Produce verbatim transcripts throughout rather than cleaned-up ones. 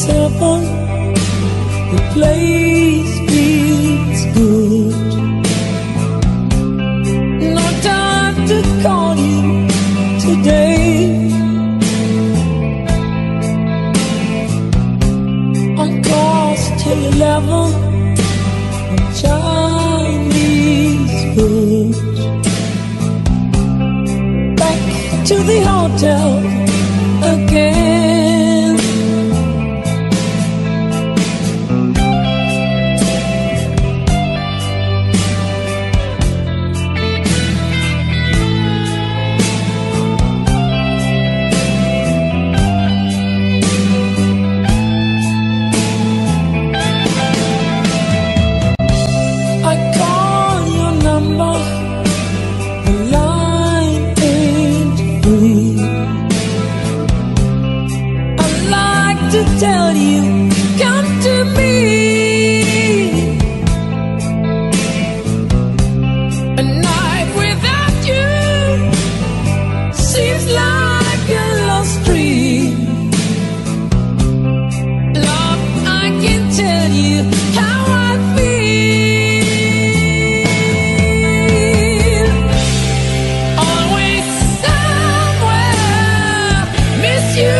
seven, the place feels good. No time to call you today. On course till eleven, Chinese food. Back to the hotel again. I call your number, the line ain't free. To tell you, come to me. A night without you seems like a lost dream. Love, I can tell you how I feel. Always somewhere, miss you.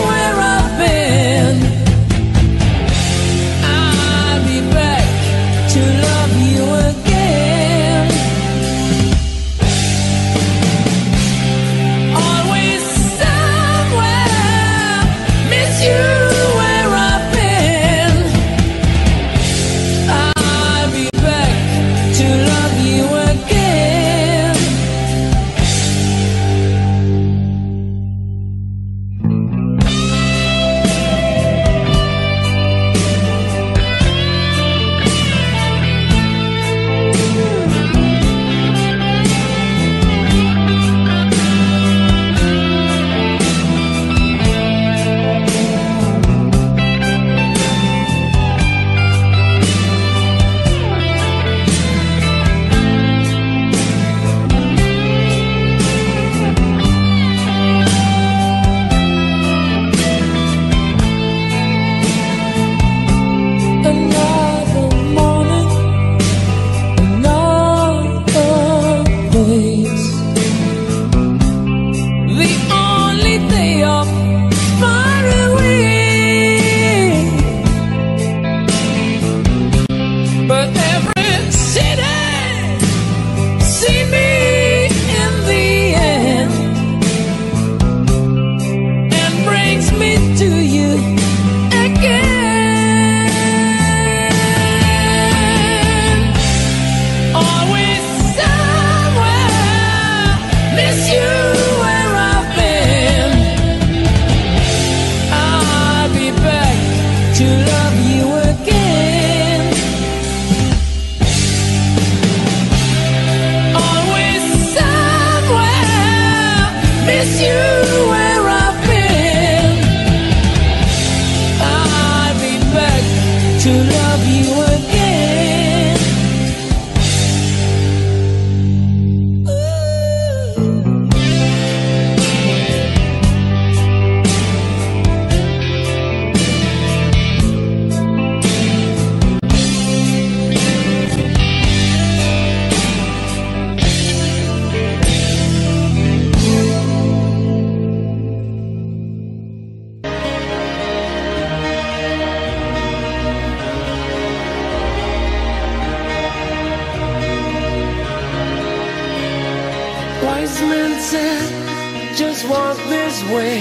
Wise men said, just walk this way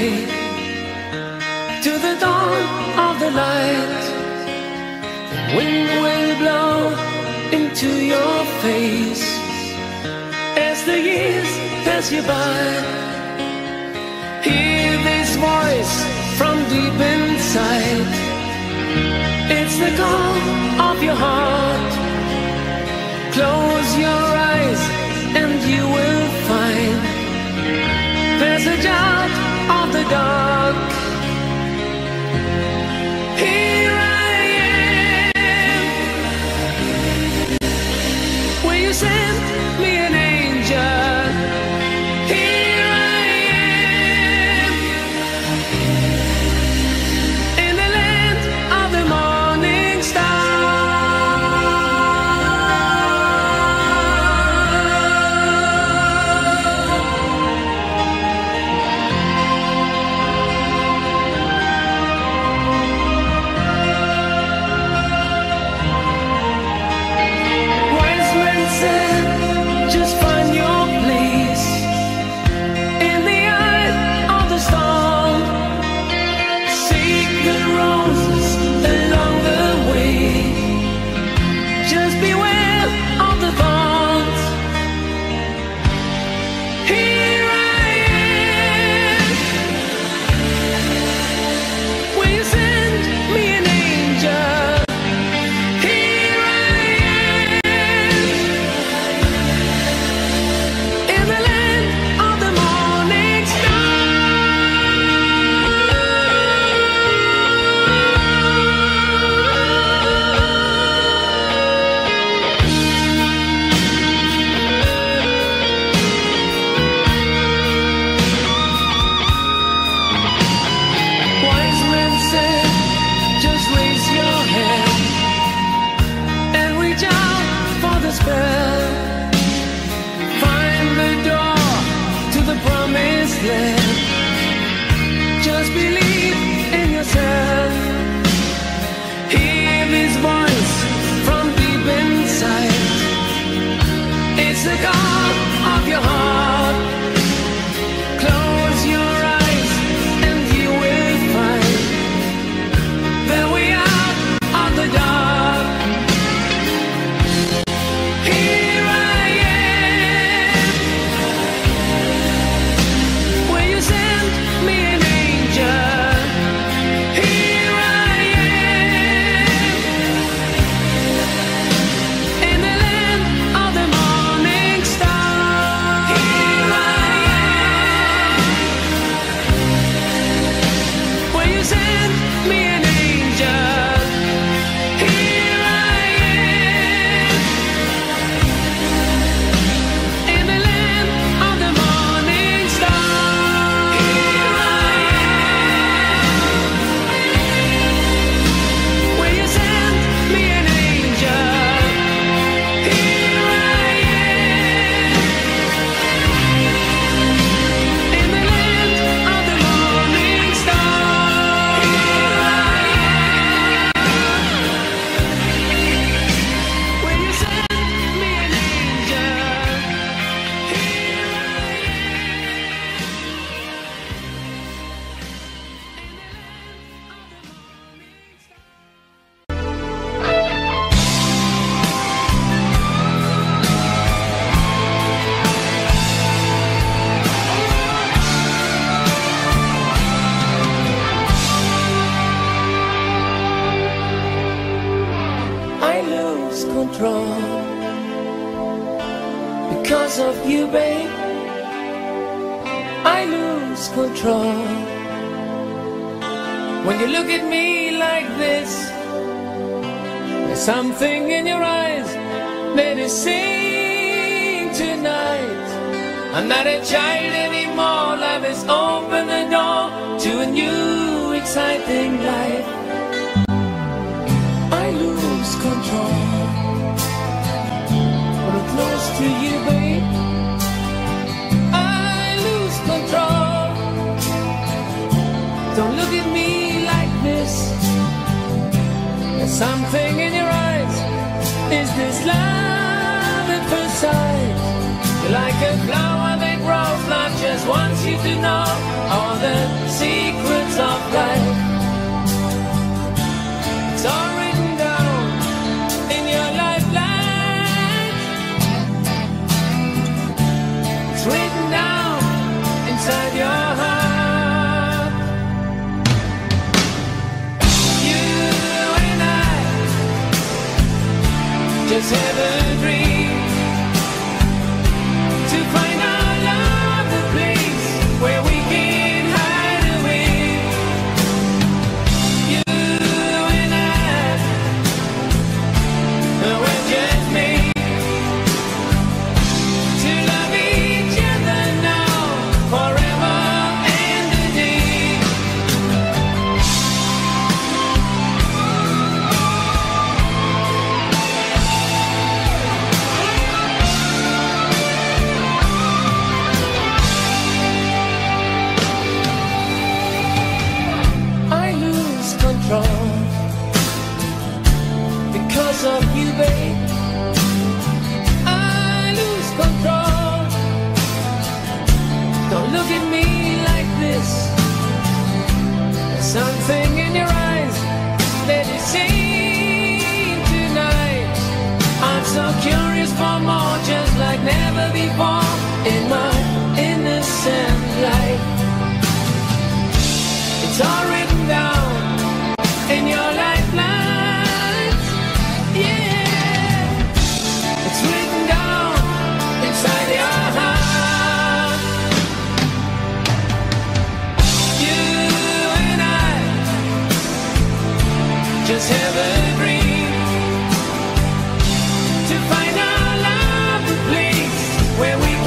to the dawn of the light. The wind will blow into your face as the years pass you by. Hear this voice from deep inside. It's the call of your heart. Close your eyes and you will find there's a out of the dark. Here I am. Will you send me an angel? Here I am. In the land spell. Find the door to the promised land. Just believe in yourself. Hear his voice from deep inside. It's the God of your heart. Close your eyes and you will find the way out of the dark. Here I am. Will you send me an angel? Here I am. In the land of the morning star. Here I am. Will you send me an angel? Here I am. In the land of the morning star. Here I am. Will you send me an angel? Here I am. In the land of the morning star. Here I am. Will you send me an angel? Here I I lose control because of you, babe. I lose control when you look at me like this. There's something in your eyes that is saying tonight, I'm not a child anymore. Love has opened the door to a new exciting life. I lose control when I'm close to you, babe. I lose control. Don't look at me like this. There's something in your eyes. Is this love at first sight? You're like a flower that grows, not just wants you to know all the secrets of life. It's all written down in your lifeline. It's written down inside your heart. You and I just have a dream to find our love, the place where we can hide away. You and I, we're just made to love each other now, forever and a day. I lose control because of you, babe. I lose control. Don't look at me like this. There's something in your eyes that is saying tonight, I'm so curious for more, just like never before in my innocent life. It's all written down in your lifelines. Yeah, it's written down inside your heart. You and I just have a dream to find our love, the place where we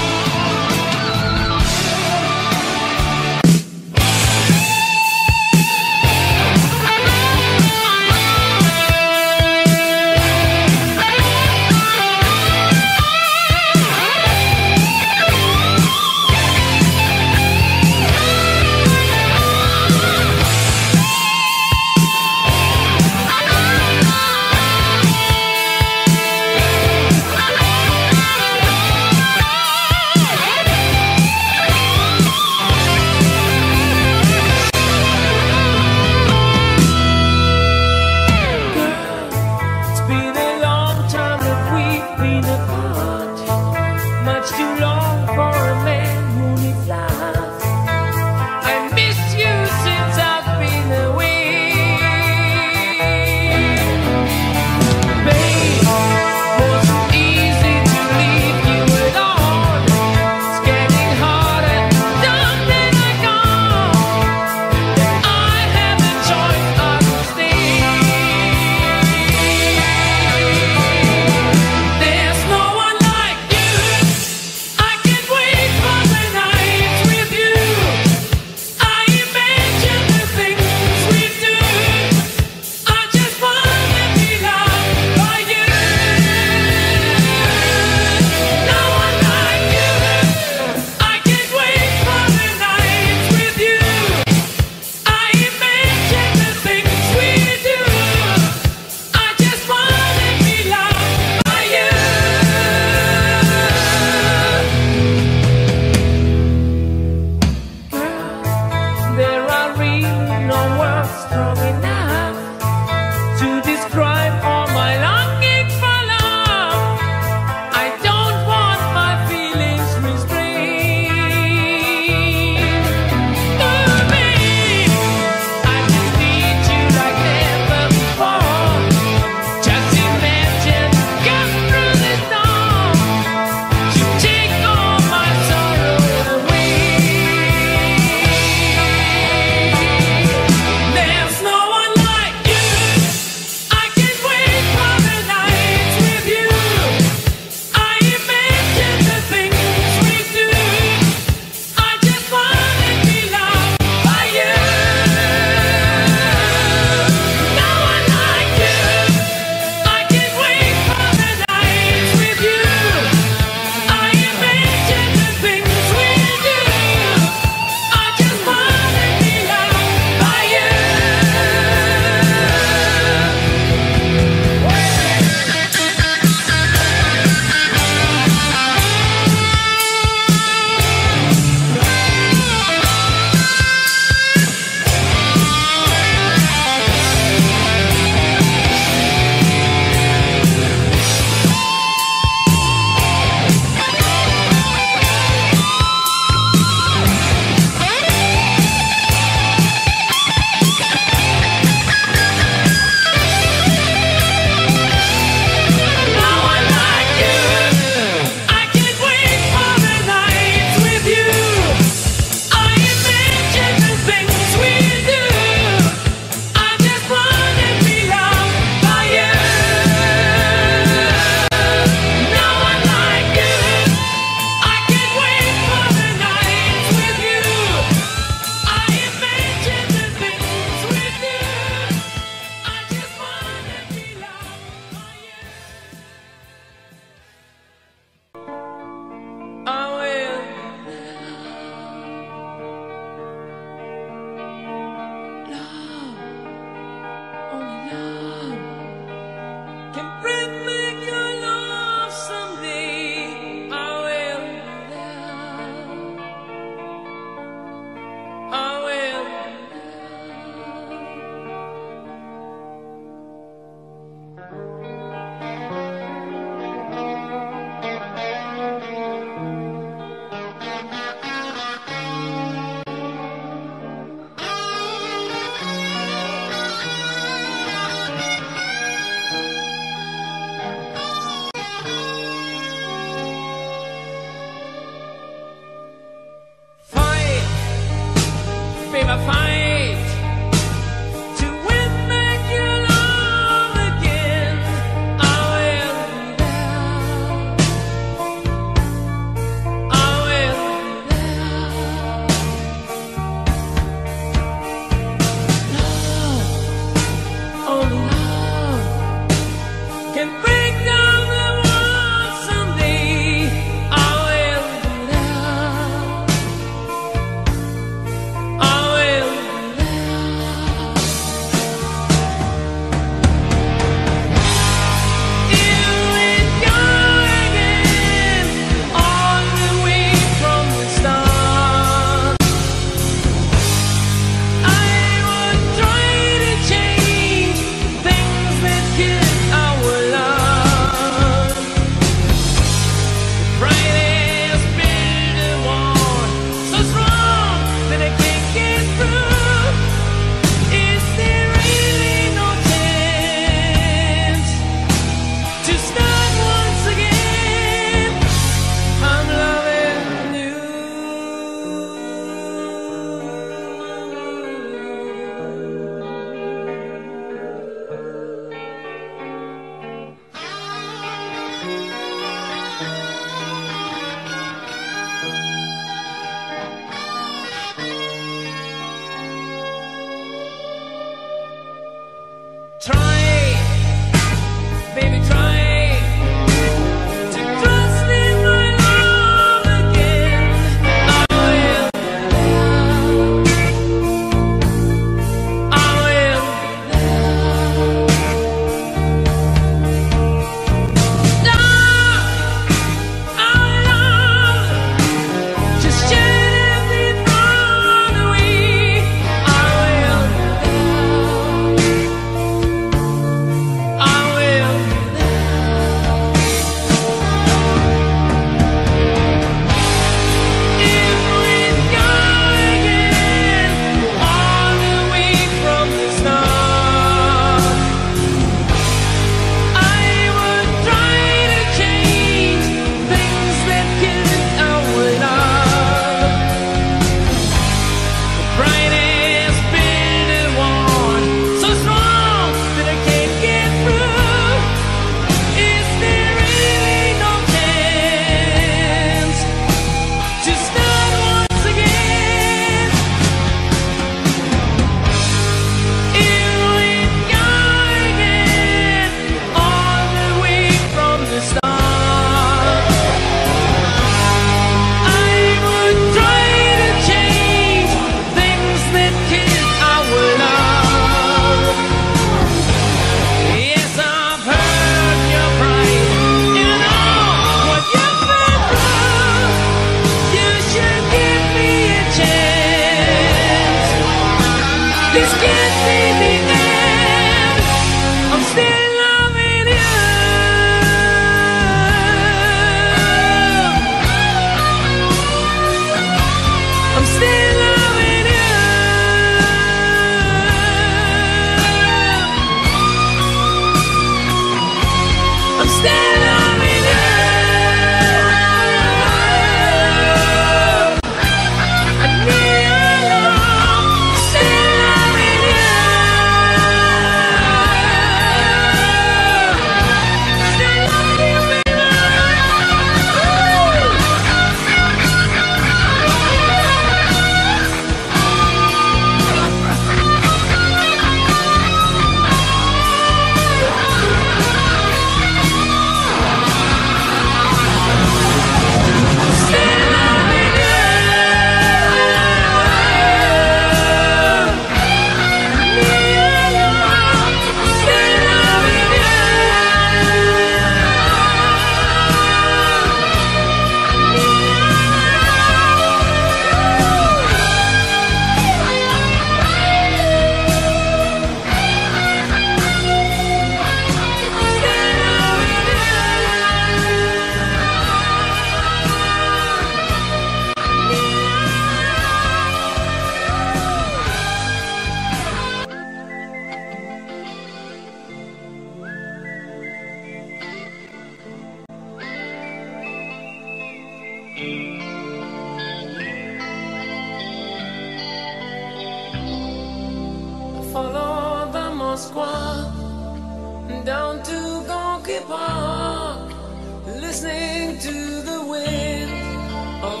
Follow the Moskva down to Gorky Park, listening to the wind of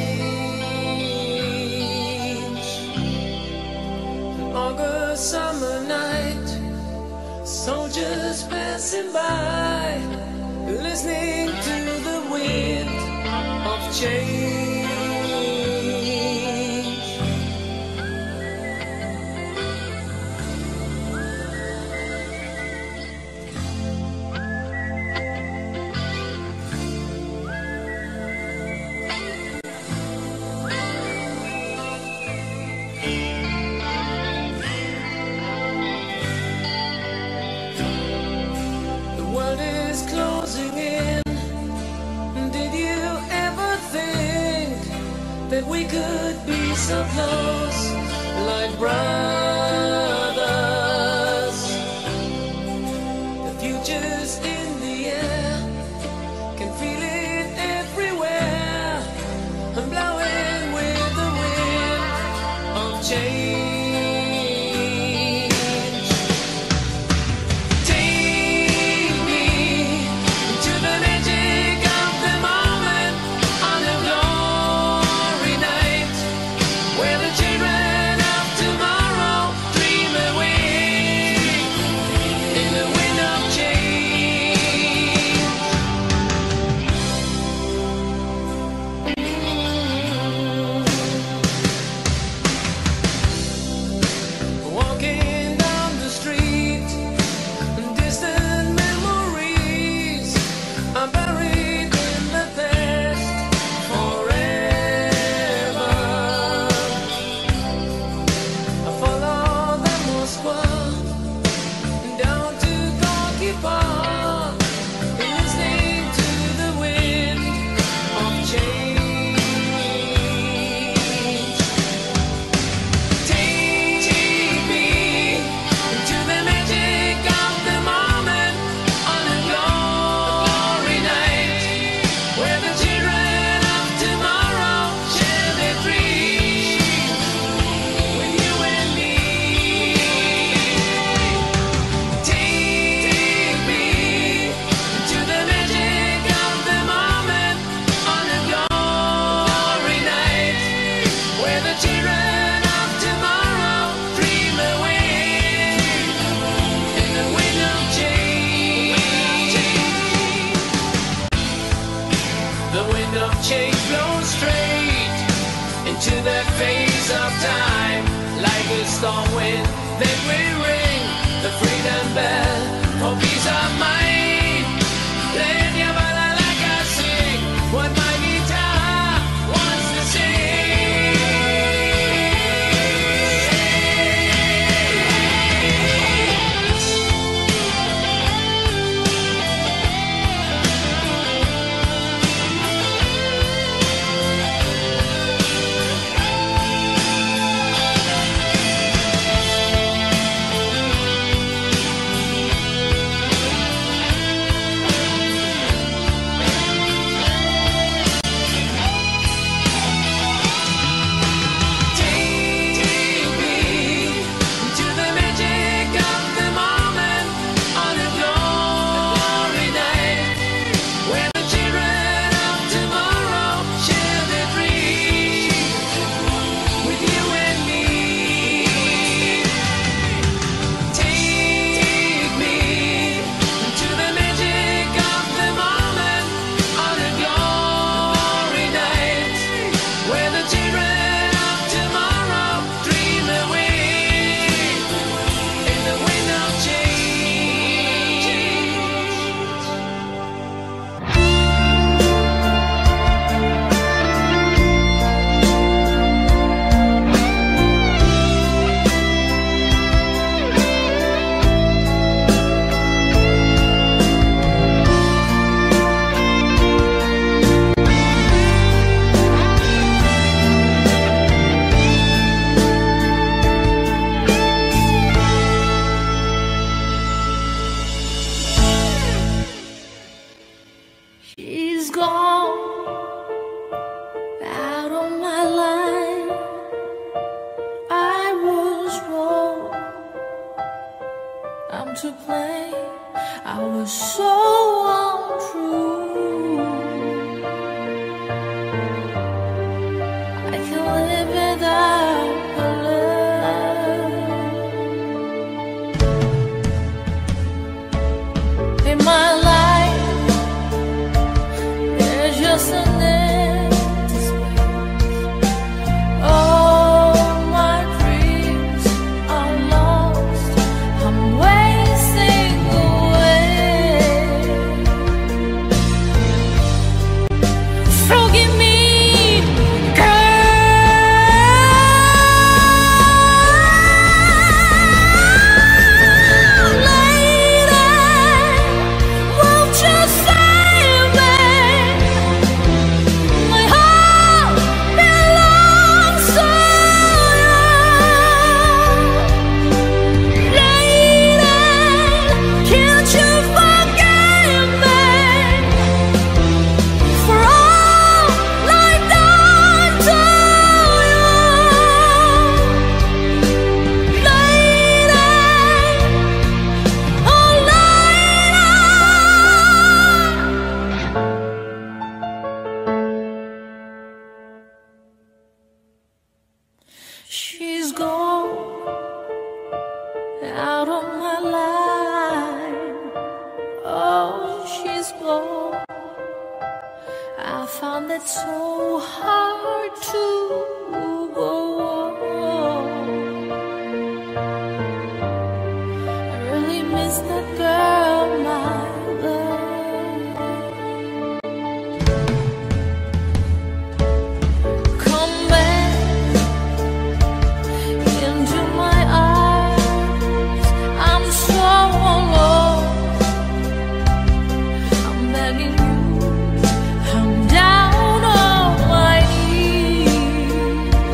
change. An August summer night, soldiers passing by, listening to the wind of change. Closing in. Did you ever think that we could be so close, like brothers? The future's in the air, can feel it everywhere. I'm blowing with the wind of change. Change blows straight into that phase of time, like a storm wind. Then we ring the freedom bell for peace of mind. Playing your bala like I sing what my guitar wants to sing. was so untrue. I can't live without her love. In my life, there's just an empty space. All my dreams are lost. I'm wasting away. Forgive me, she's gone out of my life. Oh, she's gone. I found it so hard to go on. I really miss that girl, my love. Come back into my arms. I'm so alone. I'm begging you. I'm down on my knees.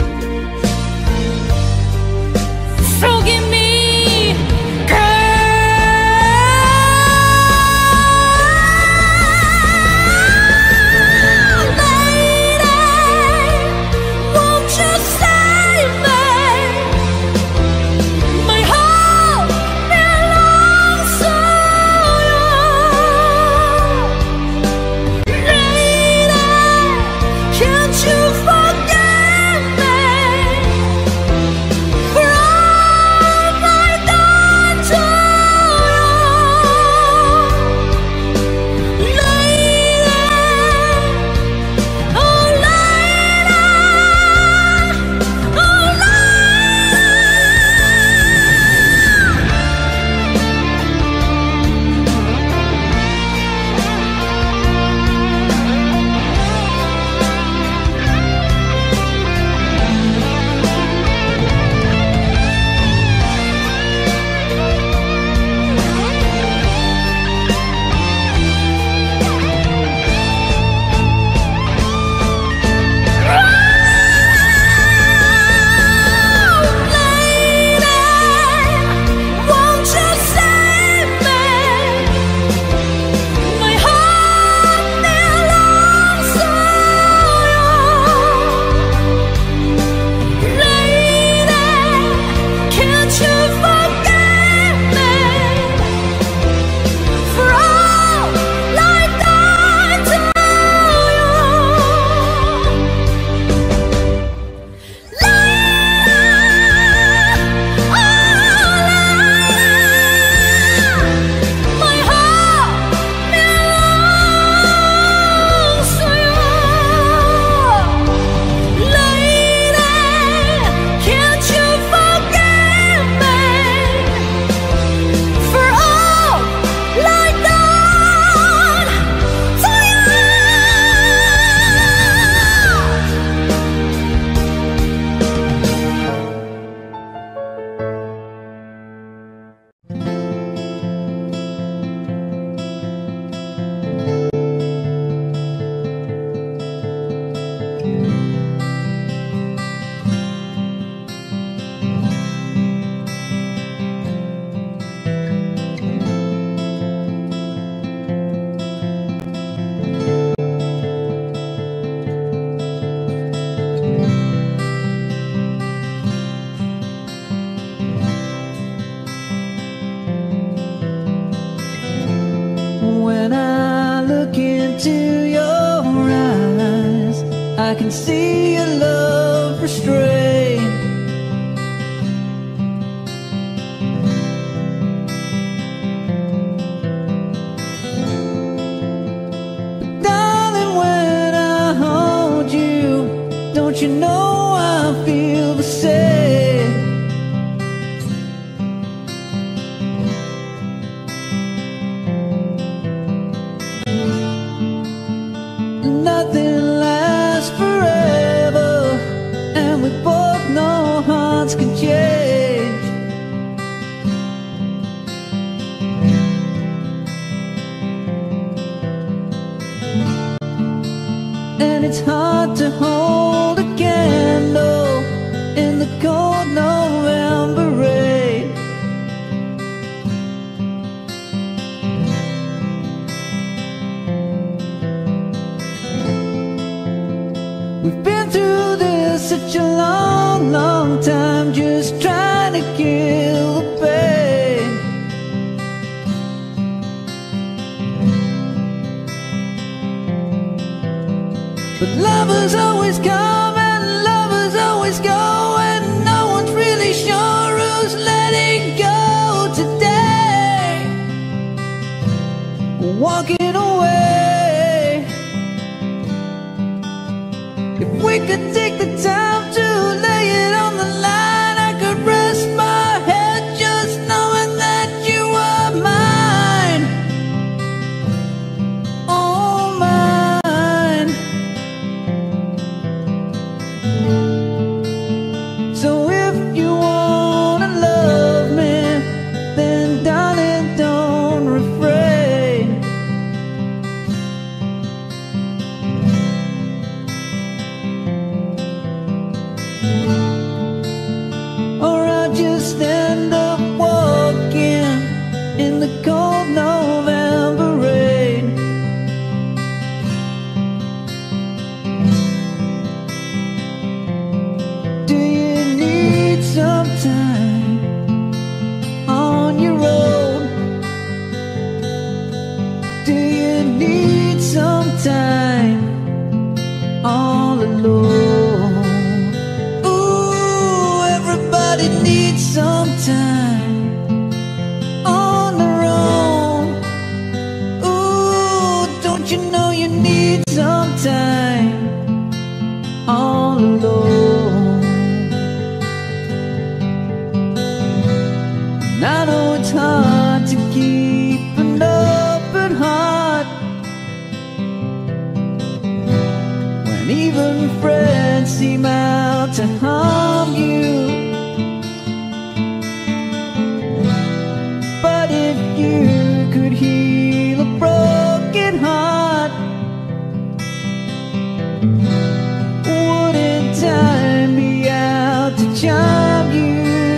I can see your love restrained. But darling, when I hold you, don't you know I feel the same? Nothing lasts forever, and we both know hearts can change. And it's hard to hold a candle in the cold November rain. We've been through this such a long, long time, just trying to kill the pain. But lovers always come and lovers always go, and no one's really sure who's letting go today. Walking away. If we could take the time to lay it on the line, I could rest my head just knowing that you are mine. Oh, mine. So if you wanna love me, then darling, don't refrain. Or I'll just end up walking in the cold November rain. Do you need some time on your own? Do you need some time all alone? Ooh, everybody needs some time on their own. Ooh, don't you know you need some time all alone? And I know it's hard to keep an open heart when even friends seem out to harm you. But if you could heal a broken heart, wouldn't time be out to charm you?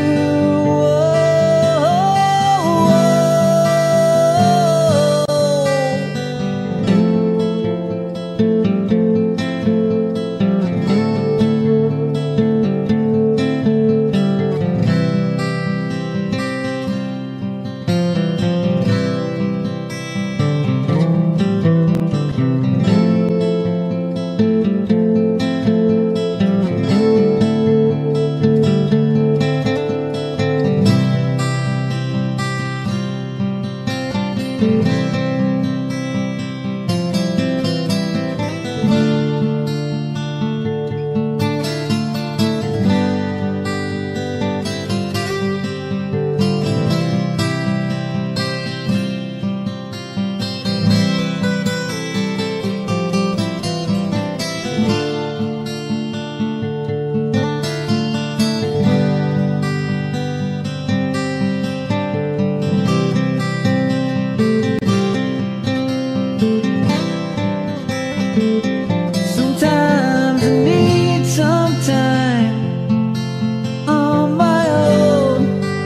Sometimes I need some time on my own.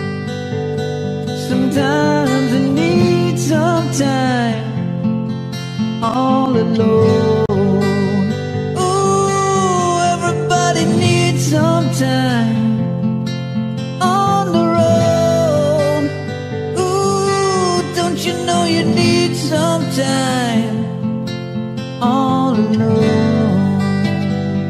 Sometimes I need some time all alone. Ooh, everybody needs some time on their own. Ooh, don't you know you need some time all alone?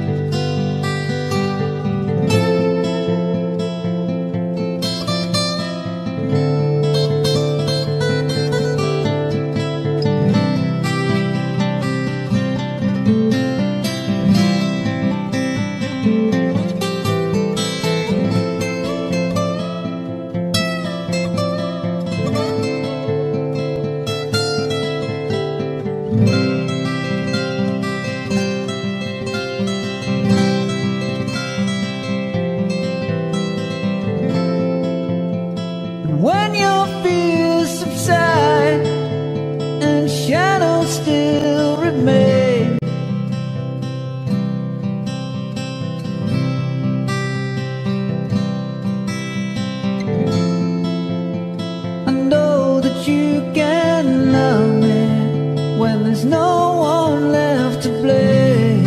there's no one left to blame.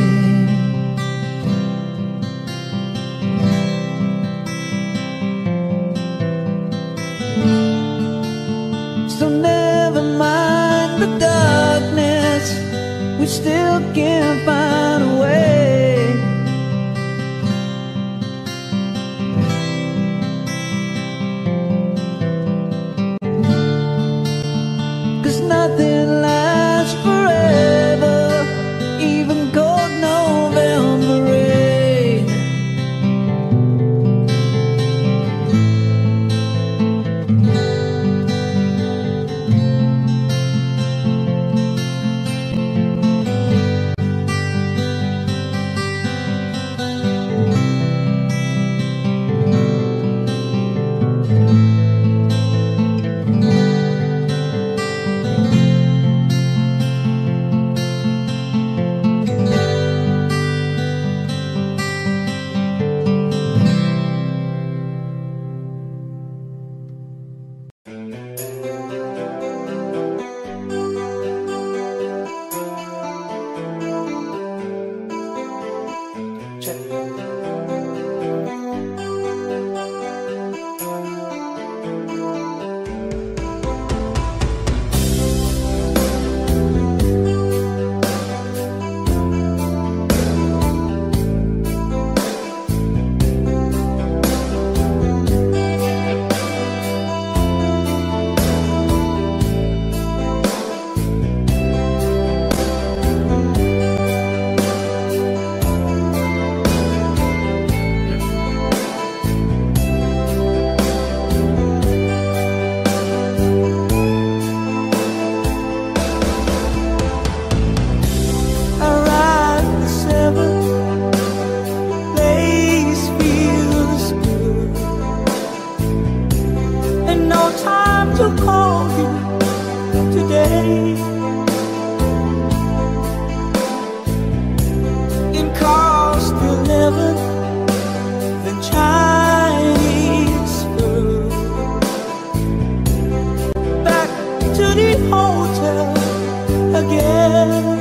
So never mind the darkness, we still can find a way. Cause nothing lasts forever, even cold November rain. To call you today in cost eleven, the Chinese food. Back to the hotel again.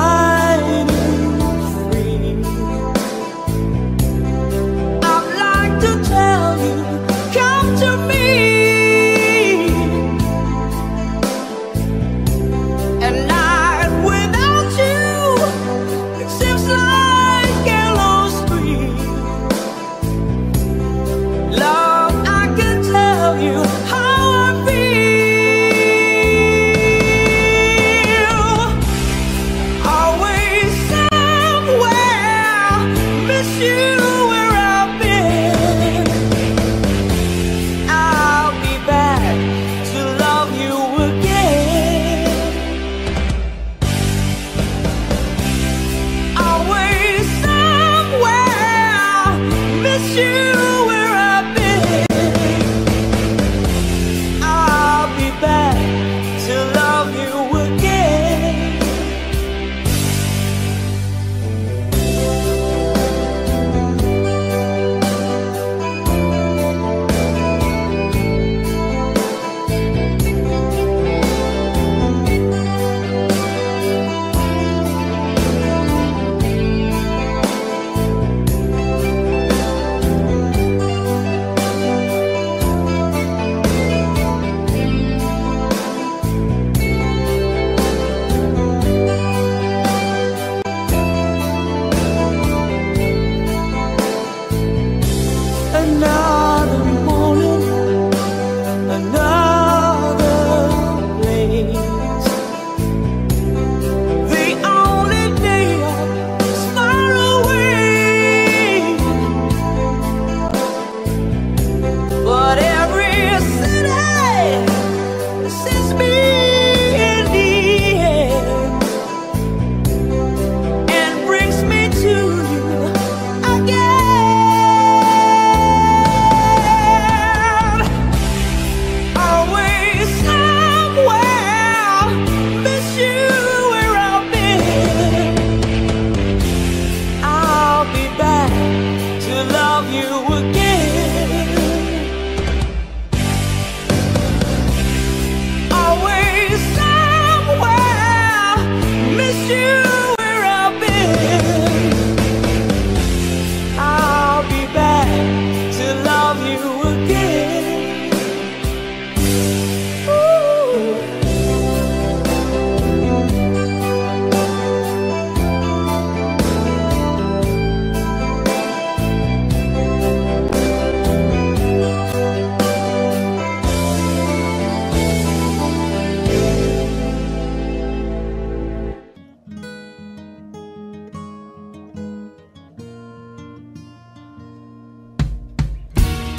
Like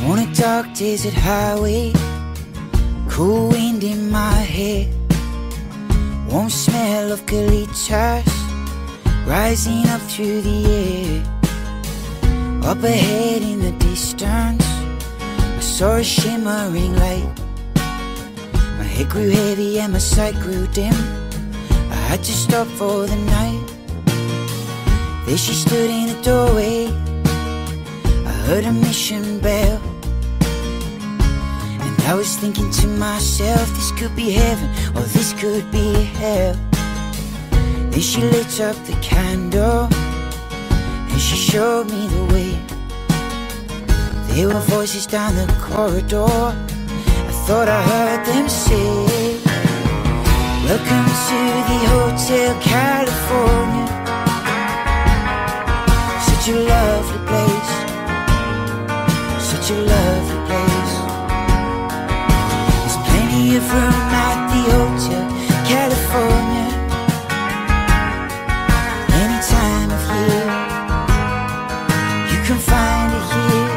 On a dark desert highway, cool wind in my hair, warm smell of colitas rising up through the air. Up ahead in the distance, I saw a shimmering light. My head grew heavy and my sight grew dim. I had to stop for the night. There she stood in the doorway. I heard a mission bell, and I was thinking to myself, this could be heaven or this could be hell. Then she lit up the candle and she showed me the way. There were voices down the corridor. I thought I heard them say, welcome to the Hotel California. Such a lovely place, such a lovely place. There's plenty of room at the Hotel California, any time of year you can find it here.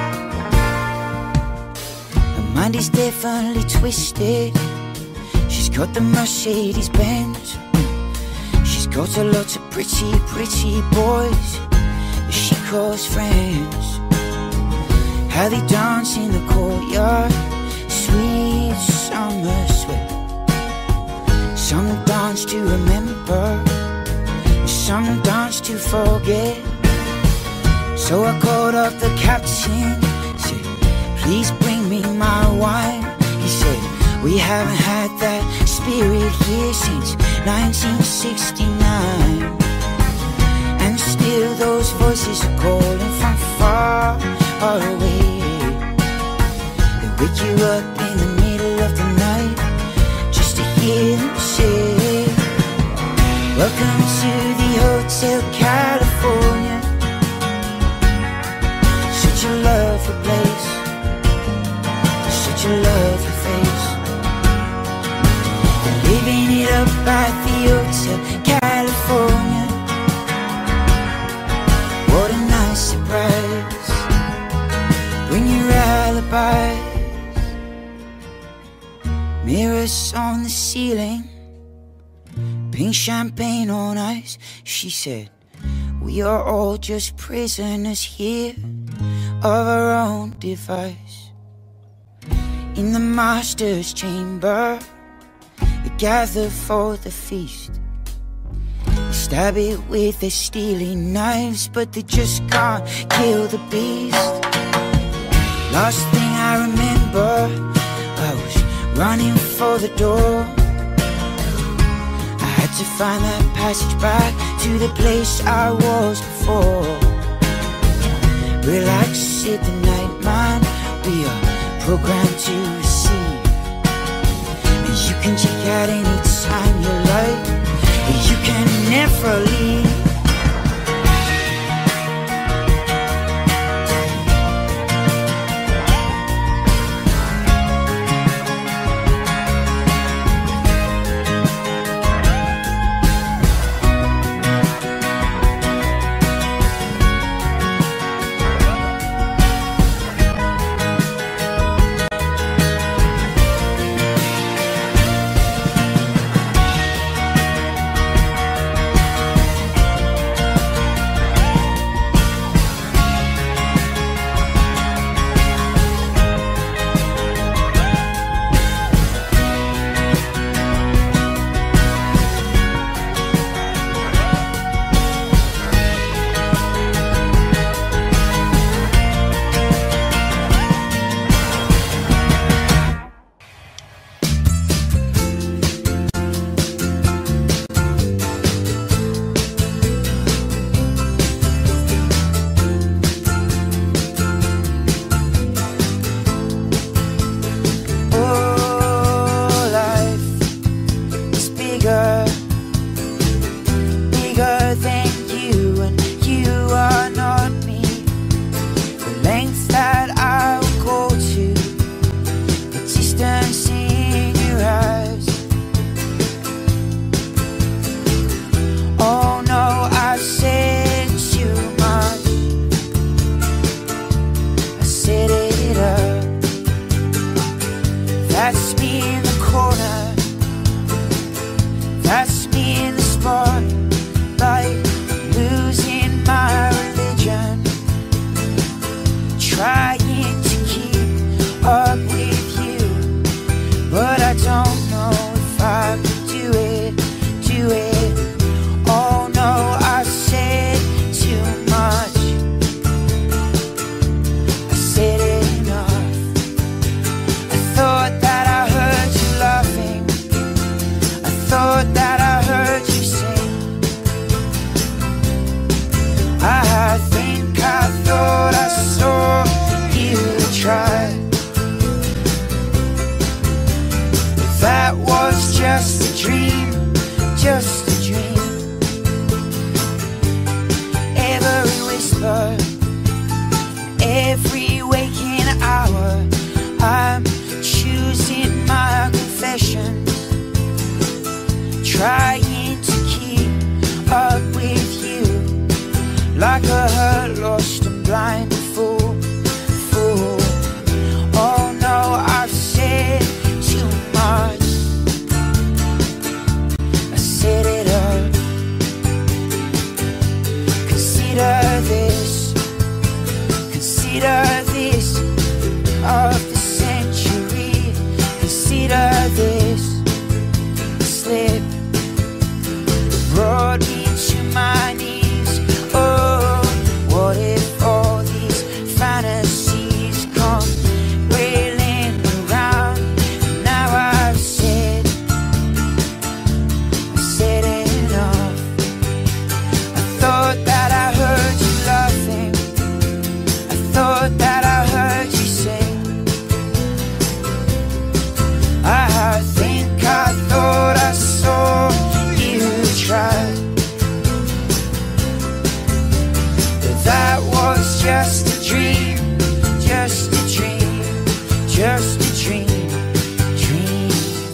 Her mind is definitely twisted. She's got the Mercedes Benz. She's got a lot of pretty, pretty boys that she calls friends. How they dance in the courtyard, sweet summer sweat. Some dance to remember, some dance to forget. So I called up the captain, said, please bring me my wine. He said, we haven't had that spirit here since nineteen sixty-nine. And still those voices are calling from far, far away. They wake you up in the middle of the night just to hear them say, welcome to the Hotel California. Such a lovely place, such a lovely face. They're living it up at the Hotel California. What a nice surprise, bring your alibis. Mirrors on the ceiling, pink champagne on ice. She said, we are all just prisoners here of our own device. In the master's chamber, they gather for the feast. They stab it with their stealing knives, but they just can't kill the beast. Last thing I remember, I was running for the door. I had to find that passage back to the place I was before. Relax, sit the night, man. We are programmed to receive, and you can check out any time you like, and you can never leave. That's me in the corner. That's me in the spotlight, losing my religion, trying to keep up with you, but I don't know if I can do it, do it. Oh no, I said too much, I said it enough. I thought that I heard you laughing, I thought that I heard you sing. I think I thought I saw you try. That was just a dream, just a dream. Every whisper, every waking hour, I'm choosing my confessions, trying to keep up with you, like a hurt, lost and blinded fool, fool. Oh no, I've said too much, I set it up. Consider this, consider this of the century. Consider this slip brought me to my knees. Oh, what if all these fantasies come railing around? Now I've said, I said enough. I thought that I heard you laughing, I thought that I heard you sing. I think I thought I saw you try. But that was just a dream, just a dream, just a dream, dream.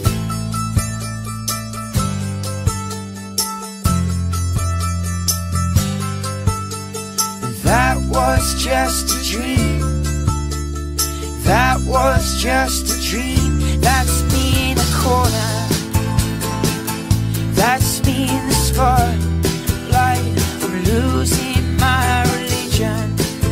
That was just a dream, that was just a dream. That's me in a corner, that's me in the spotlight. I'm losing my religion,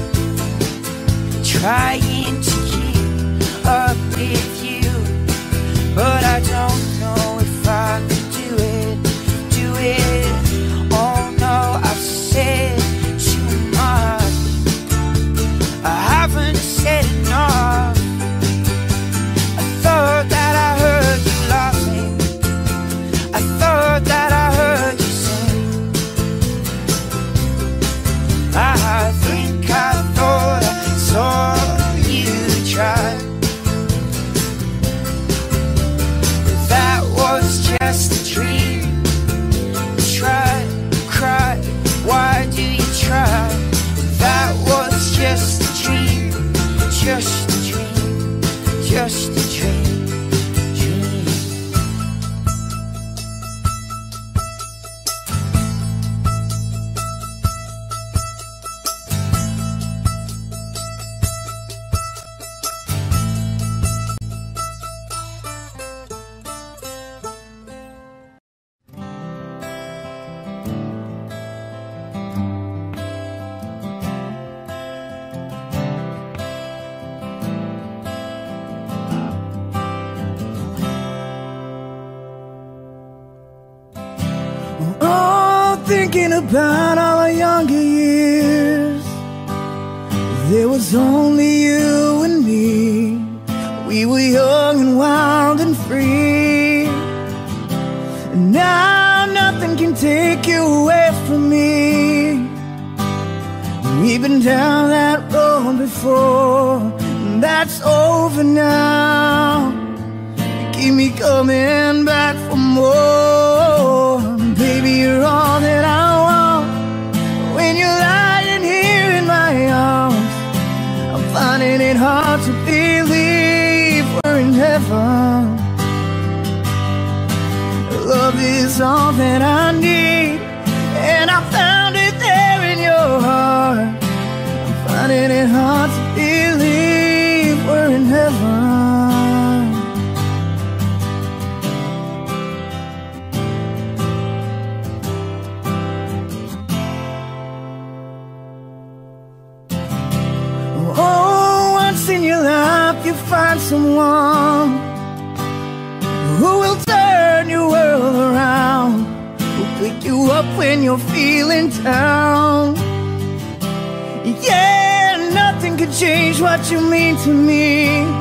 trying to keep up with you, but I don't know if I can do it, do it. Oh no, I've said too much, I haven't said enough. I thought that I heard you laughing, I thought that I heard you sing. I think I thought I saw you try. That was just a dream. Try, cry, why do you try? That was just a dream, just a dream, just a dream, dream. Thinking about our younger years, there was only you and me. We were young and wild and free, and now nothing can take you away from me. We've been down that road before, and that's over now. You keep me coming back for more. Baby, you're all that I want. When you're lying here in my arms, I'm finding it hard to believe we're in heaven. Love is all that I need, and I found it there in your heart. I'm finding it hard to believe we're in heaven. find someone who will turn your world around, who'll pick you up when you're feeling down. Yeah, nothing could change what you mean to me.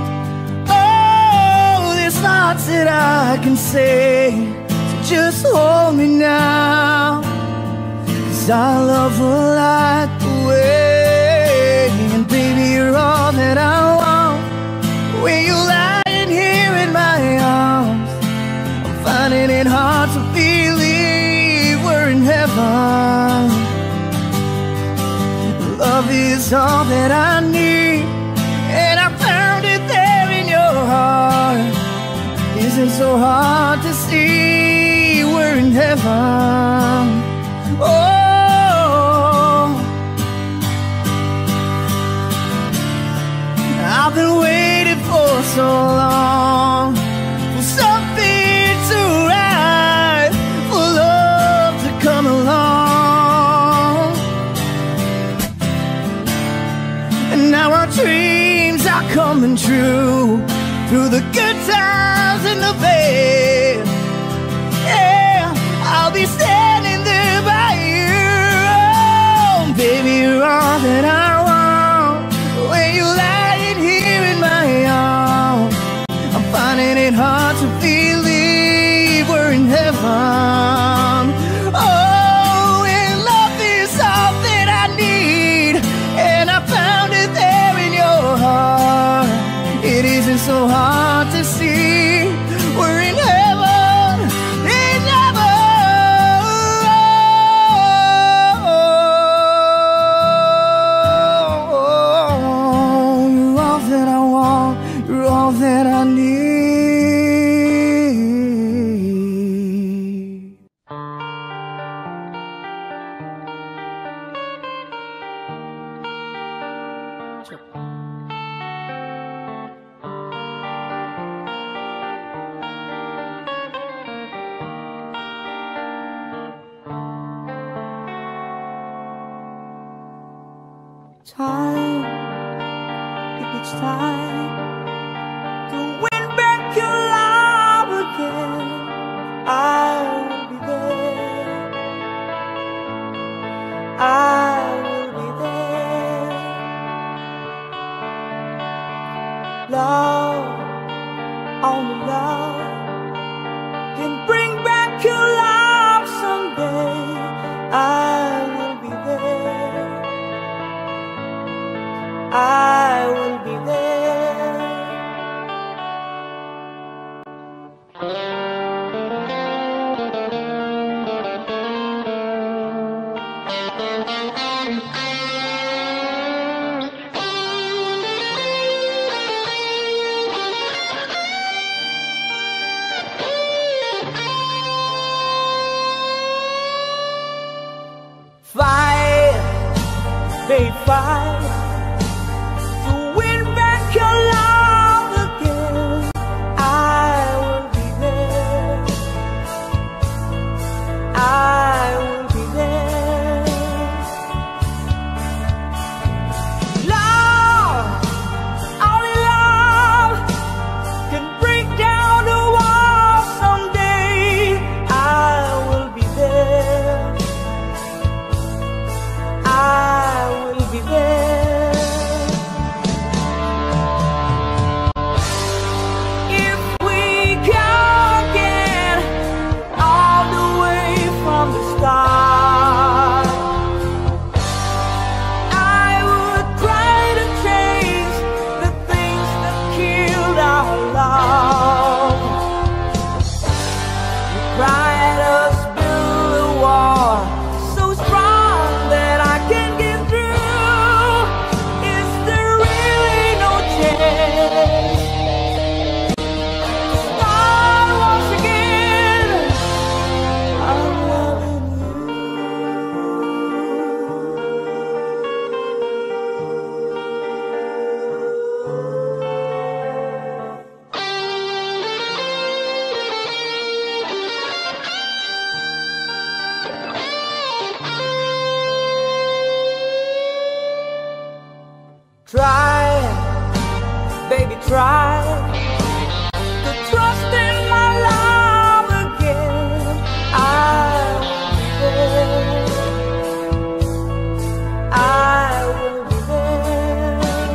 Oh, there's lots that I can say, so just hold me now, 'cause I love her like the way. And baby, you're all that I want. When you're lying here in my arms, I'm finding it hard to believe we're in heaven. Love is all that I need, and I found it there in your heart. Isn't so hard to see we're in heaven. Oh, I've been waiting for so long for something to right, for love to come along. And now our dreams are coming true, through the good times and the bad. Yeah, I'll be standing there by you. Oh, baby, you're all that I want. When you're lying here in my arms, I'm finding it hard to believe we're in heaven. Oh, and love is all that I need, and I found it there in your heart. It isn't so hard to see we're in heaven, in heaven. You're all that I want, you're all that I need. Time, if it's time to win back your love again, I will be there. I will be there. Love, only love can bring back your love someday. I will be there. I will be there. Fight, babe, fight. tried to trust in my love again, I will be there. I will be there.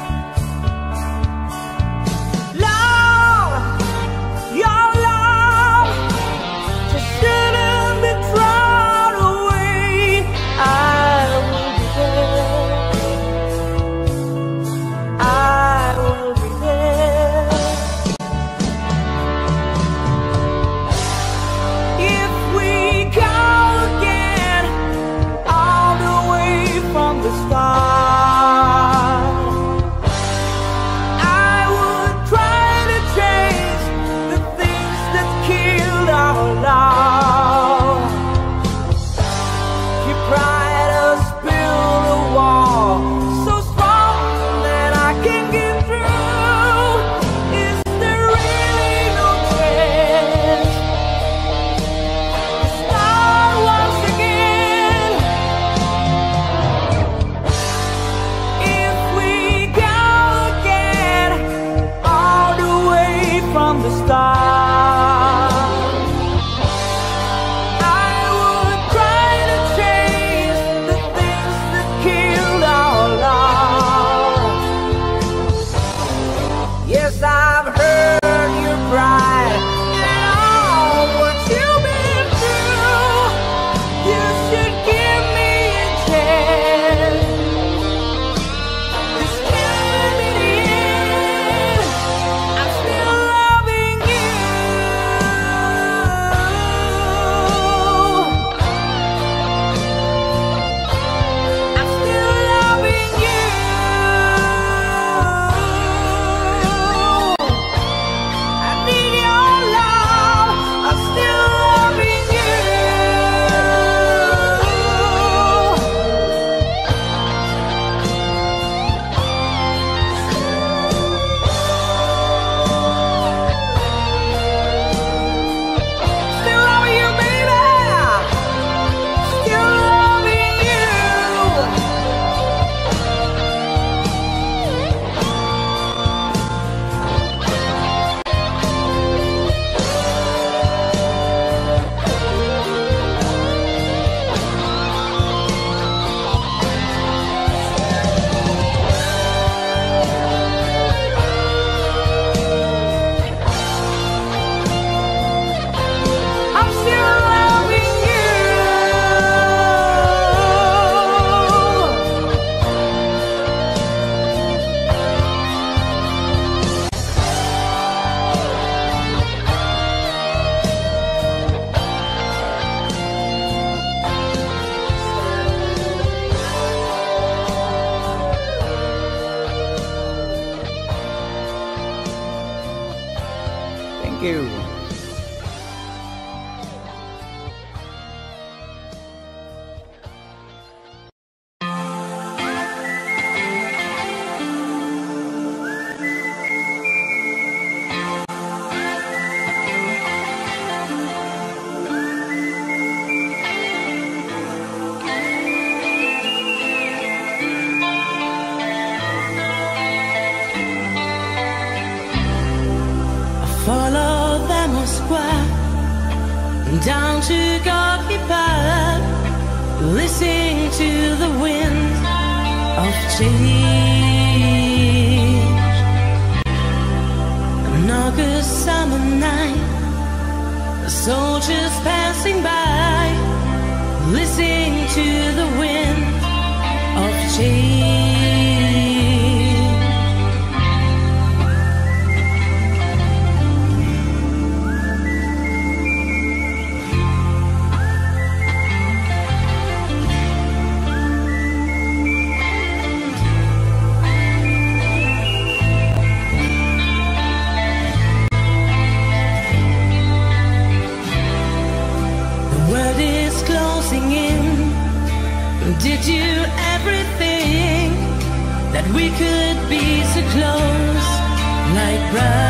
Love, your love just shouldn't be thrown away. I will be there. I will be there. If we go again all the way from the start, I would try to change the things that killed our love. Your pride has built a wall so strong that I can't get through. Is there really no chance to start once again? If we go again all the way from the start, I would try to change the things that killed our love. Yes, I've heard your pride and all what you've been through. You should give me a chance. This can't be the end. I'm still loving you. I'm still loving you. I need your love. I'm still loving you. Still loving you, baby. Still loving you. I'm still loving you. Thank you. Follow the Moskva down to Gorky Park, listening to the wind of change. An August summer night, the soldiers passing by, listening to the wind of change. The world is closing in. Did you ever think that we could be so close, like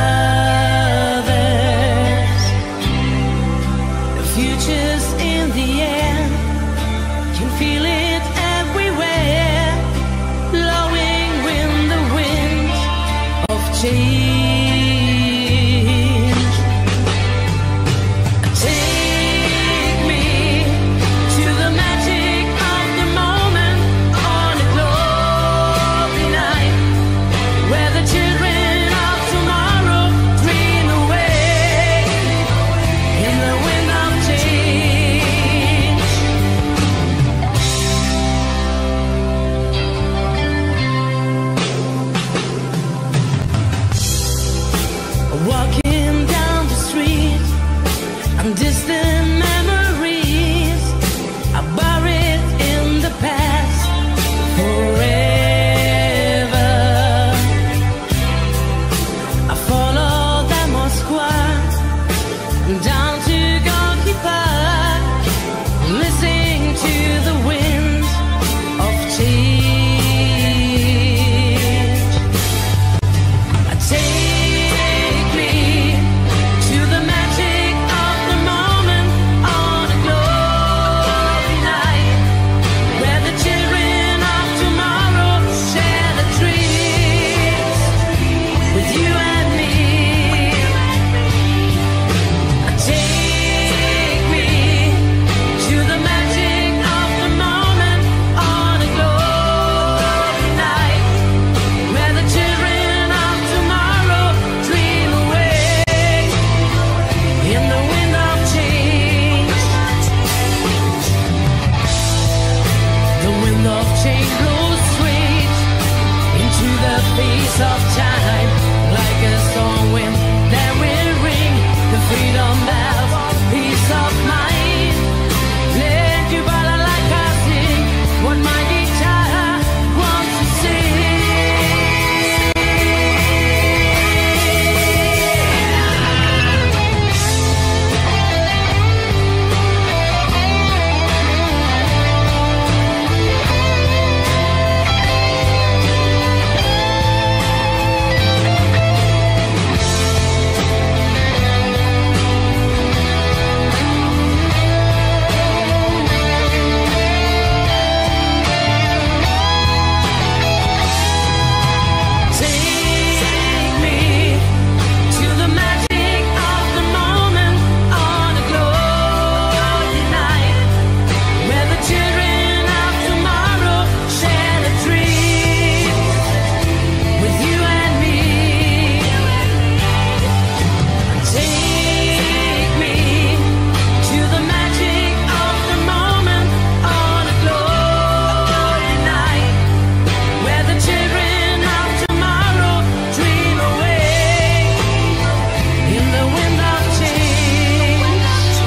brothers? The future's in the air, can feel it everywhere, blowing with the wind of change. Take me to the magic of the moment on a glory night, where the children of tomorrow dream away in the wind of change. Walking down the street, and distant memories are buried in the past forever. I follow the Moskva down to Gorky Park, listening to the winds of change. I take me to the magic of the moment on a glory night, where the children of tomorrow share the dreams with you and me. Take me to the magic of the moment on a glory night, where the children of tomorrow dream away in the wind of change. The wind of change blows sweet into the face of time, like a storm wind that will ring the freedom bells, peace of mind. Let you bala like I sing what my guitar wants to sing. Take me to the magic of the moment on a glory night, where the children of tomorrow share the dream with you and me. Take me to the magic of the moment on a glory night, where the children of tomorrow dream away in the wind of change.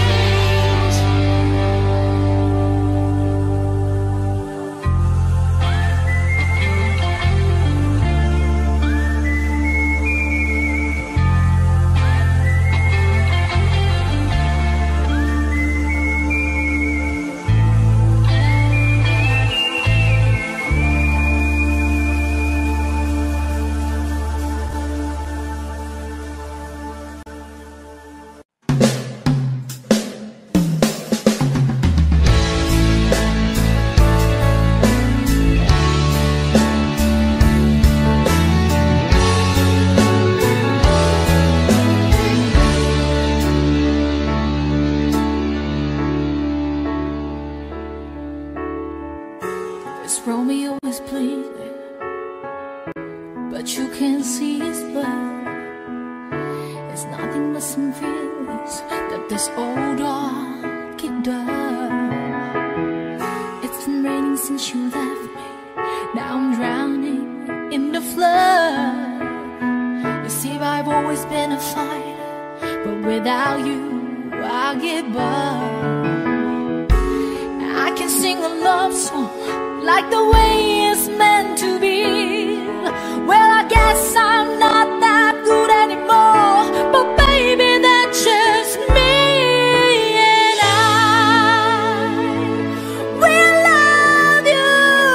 This Romeo is pleasing, but you can't see his blood. It's nothing but some feelings that this old dog kid does. It's been raining since you left me. Now I'm drowning in the flood. You see, I've always been a fighter, but without you, I get burned. I can sing a love song like the way it's meant to be. Well, I guess I'm not that good anymore, but baby, that's just me. And I will love you,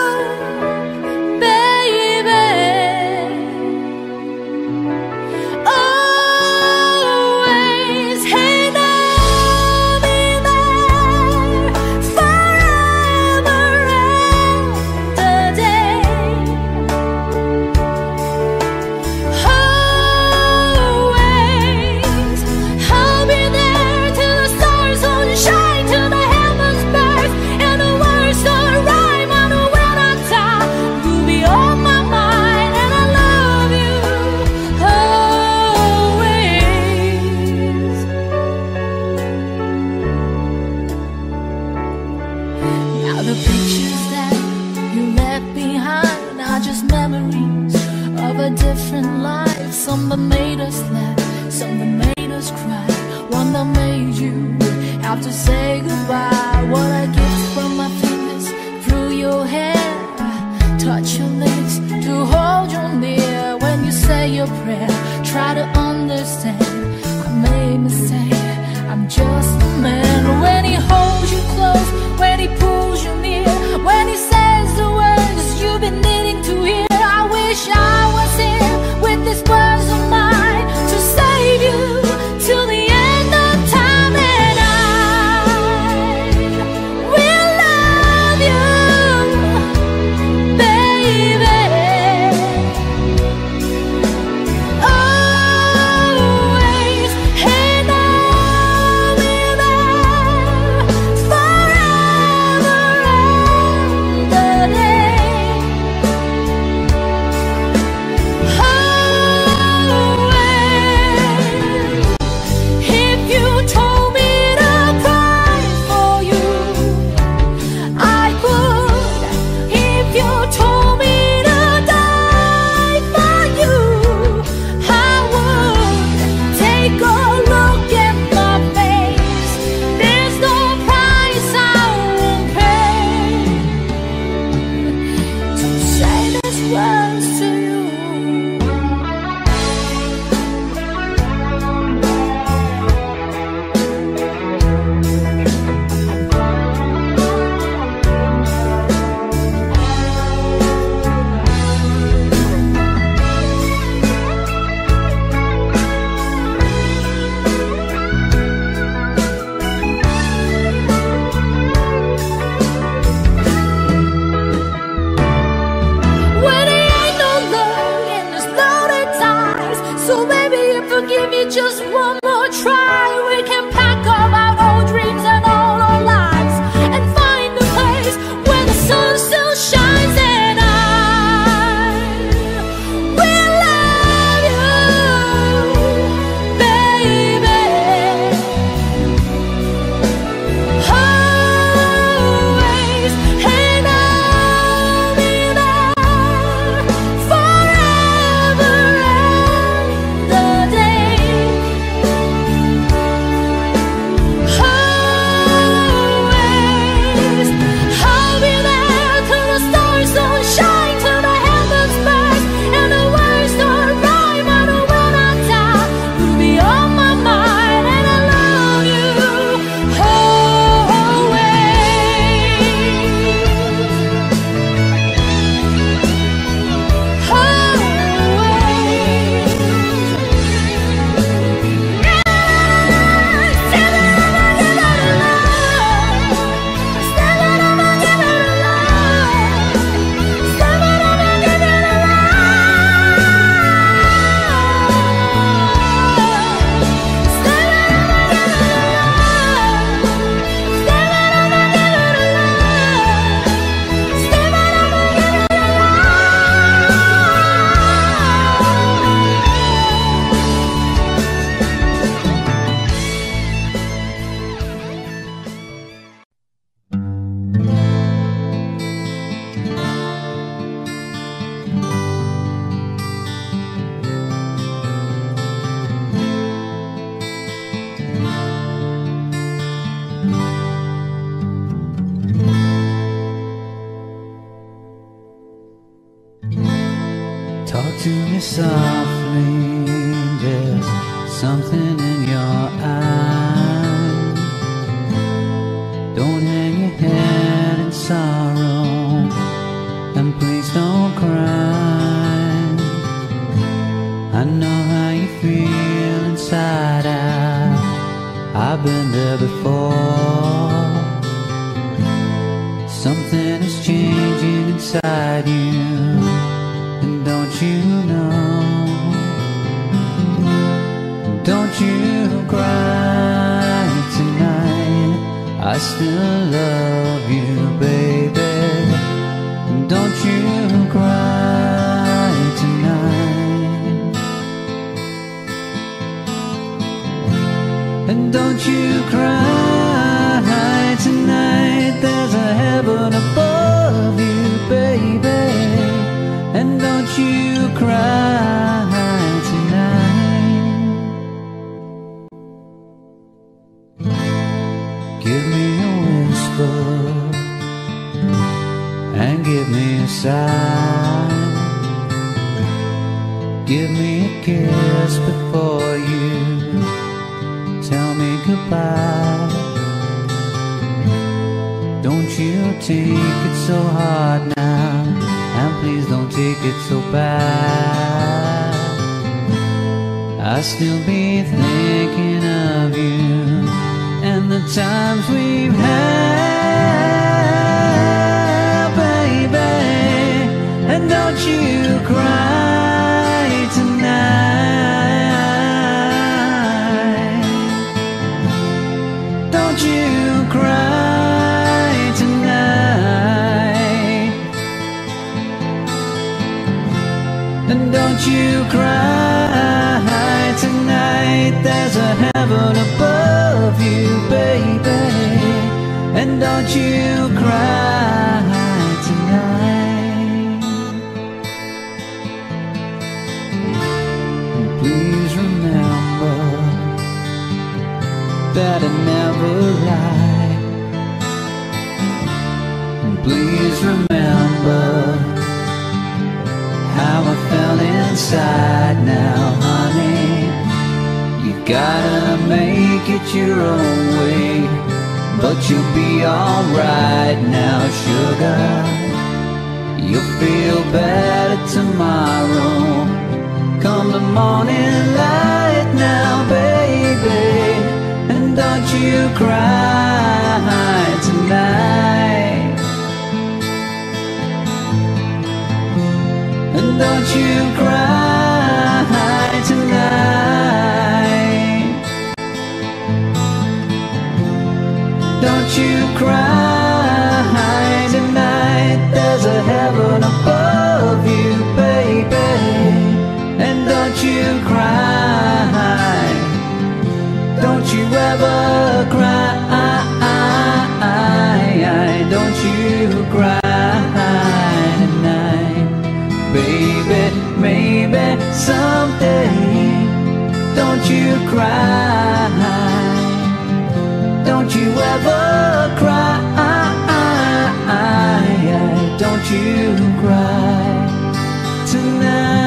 baby, always. And I'll be there forever and a day. Some that made us laugh, some that made us cry, one that made you have to say goodbye. What I get from my fingers through your hair, touch your lips to hold you near. When you say your prayer, try to understand. I made a mistake, I'm just a man. When he holds you close, when he pulls you near, when he says the words you've been needing to hear, I wish I was here with these words of mine to save you till the end of time. And I will love you, baby, always, and I'll be there forever and a day. Always. If you told me to cry for you, I could. If you told me to die for you, I would. Take a look at my face, there's no price I won't pay to say these words to you. When it ain't no love and there's loaded ties, so baby, if I give you just one more try, we can pack up our old dreams and all our lives and find a place where the sun still shines. And I will love you, baby, always, and I'll be there forever and a day. Always, I'll be there till the stars don't shine, till the heavens burst and the words don't rhyme. And when I die, you'll be on my mind, and I love you Talk to me softly, there's something in your eyes. Don't hang your head in sorrow, and please don't cry. I know how you feel inside out, I've been there before. Something is changing inside you, and don't you know? Don't you cry tonight, I still love you, baby. Don't you cry tonight, and don't you cry tonight. There's a heaven above you, baby, and don't you cry tonight. me a kiss before you tell me goodbye. Don't you take it so hard now, and please don't take it so bad. I'll still be thinking of you and the times we've had, baby. And don't you cry tonight. Don't you cry tonight. And don't you cry tonight. There's a heaven above you, baby. And don't you cry tonight. And please remember that I never lied. And please remember how I felt inside now, honey. You gotta make it your own way, but you'll be alright now, sugar. You'll feel better tomorrow, come the morning light now, baby. And don't you cry tonight. And don't you cry tonight. Don't you cry tonight. There's a heaven above you, baby. And don't you cry. Don't you ever cry. Don't you cry tonight. Baby, maybe someday. Don't you cry. Don't you ever cry. Don't you cry tonight.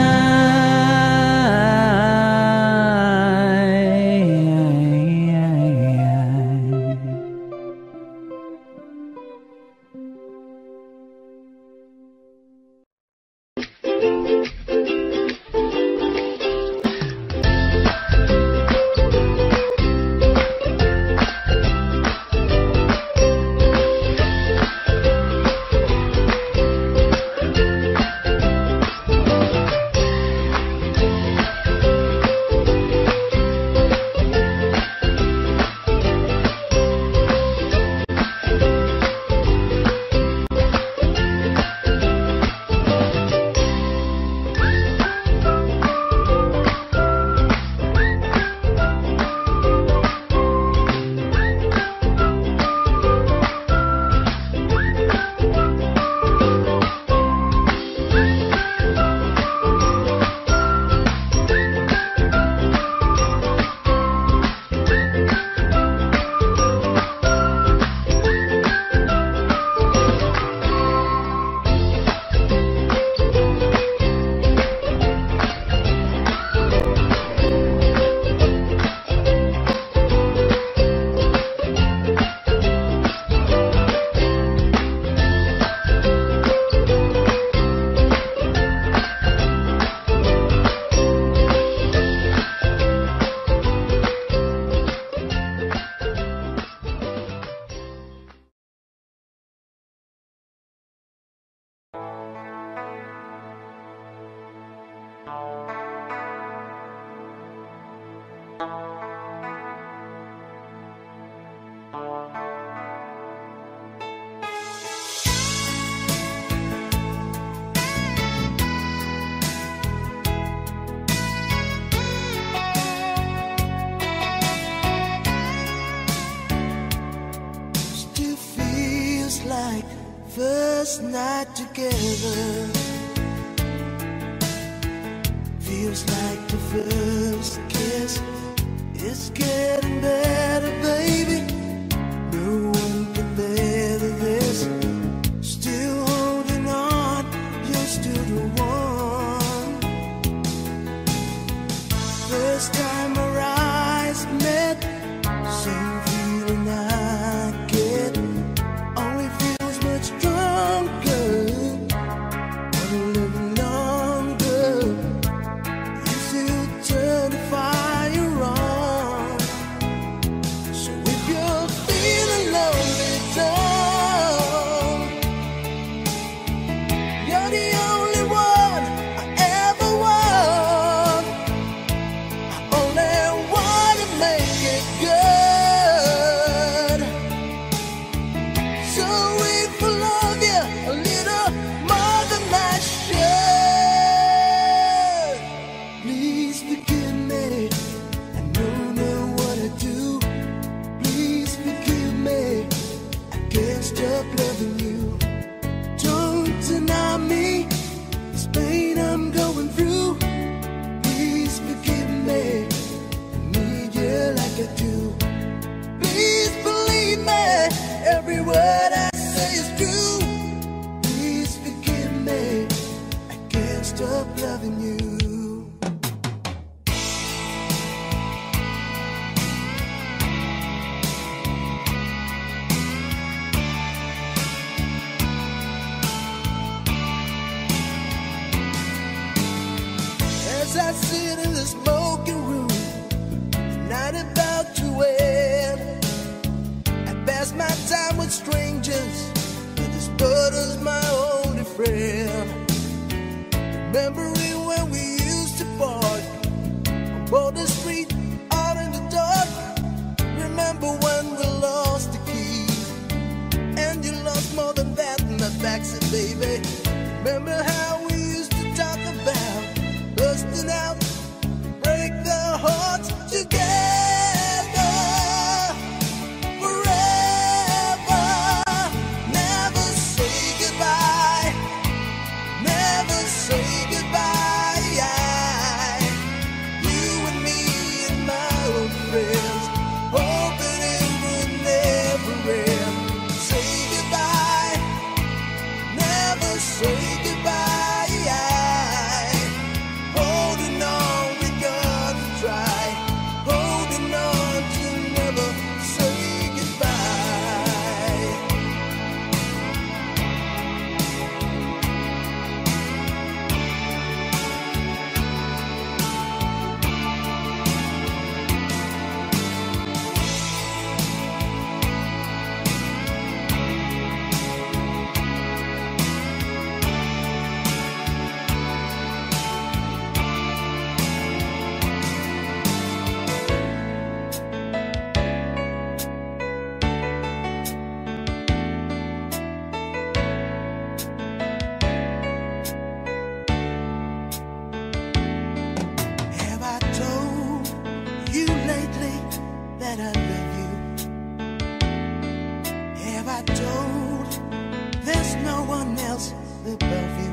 First night together feels like the first kiss. It's getting better, baby. No one can better this. Still holding on, you're still the one. first time our eyes met, same feeling I get, only feels much stronger, but a little longer. You still turn the fire on. So if you're feeling lonely, don't, you're the only one I ever want. I only want to make it good. So if I love you a little more than I should, please forgive me. I don't know what I do. Please forgive me. I can't stop loving you. Don't deny me this pain I'm going through. Please forgive me. I need you like I do. Please believe me. Every word I say is true. Please forgive me. I can't stop loving you. As I sit in the smoking room, the night about to end, I pass my time with strangers, but this butter's my only friend. Remembering when we used to park on Boulder Street out in the dark. Remember when we lost the keys, and you lost more than that in the backseat, baby. Remember how we used to talk about busting out, break the hearts together forever. Never say goodbye, never say goodbye. You and me and my old friends, hoping it would never end. Say goodbye, never say goodbye. Holding on, we gotta try. Holding on to never say goodbye. Have I told you lately that I love you? Have I told there's no one else above you?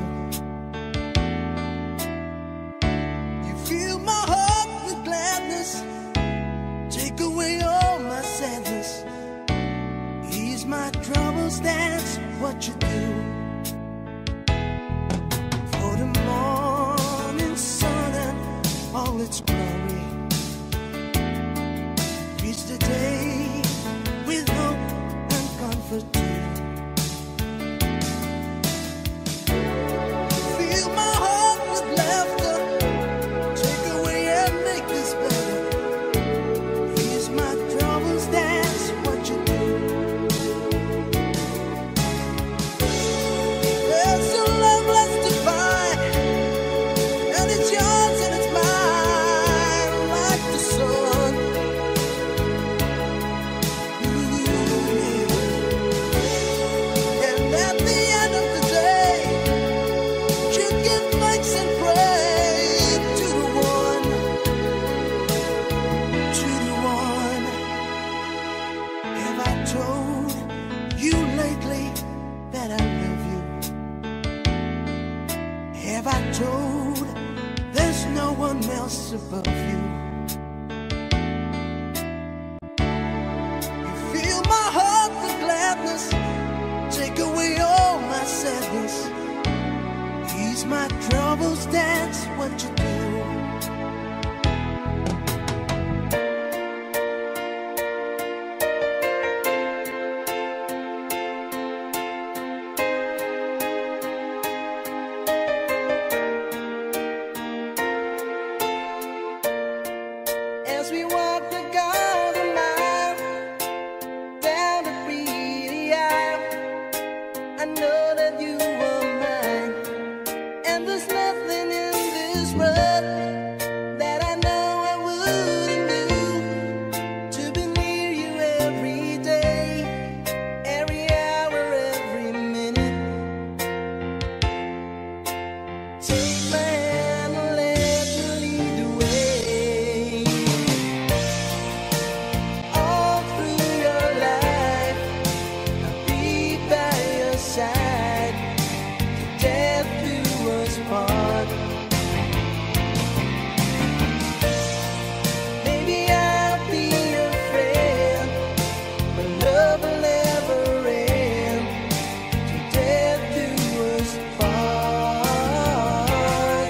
You fill my heart with gladness, take away all my sadness, ease my troubles, that's what you do. For the morning sun and all its glory, reach the day with hope and comfort too. Fill my heart with laughter, take away and make this better, ease my troubles, that's what you do. There's a love left to find, and it's yours and it's mine, like the sun. Ooh, yeah. And at the end of the day, you give thanks and pray to the one, to the one. Have I told you lately that I love you? Have I told there's no one else above you? You fill my heart with gladness, take away all my sadness, ease my troubles, that's what you do. as we walk the golden mile down the pretty aisle. I know that you are mine, and there's nothing in this world that I know I wouldn't do to be near you every day, every hour, every minute. Take my hand and let me lead the way. All through your life, I'll be by your side. Death do us part. Maybe I'll be your friend, but love will never end. Till death do us part.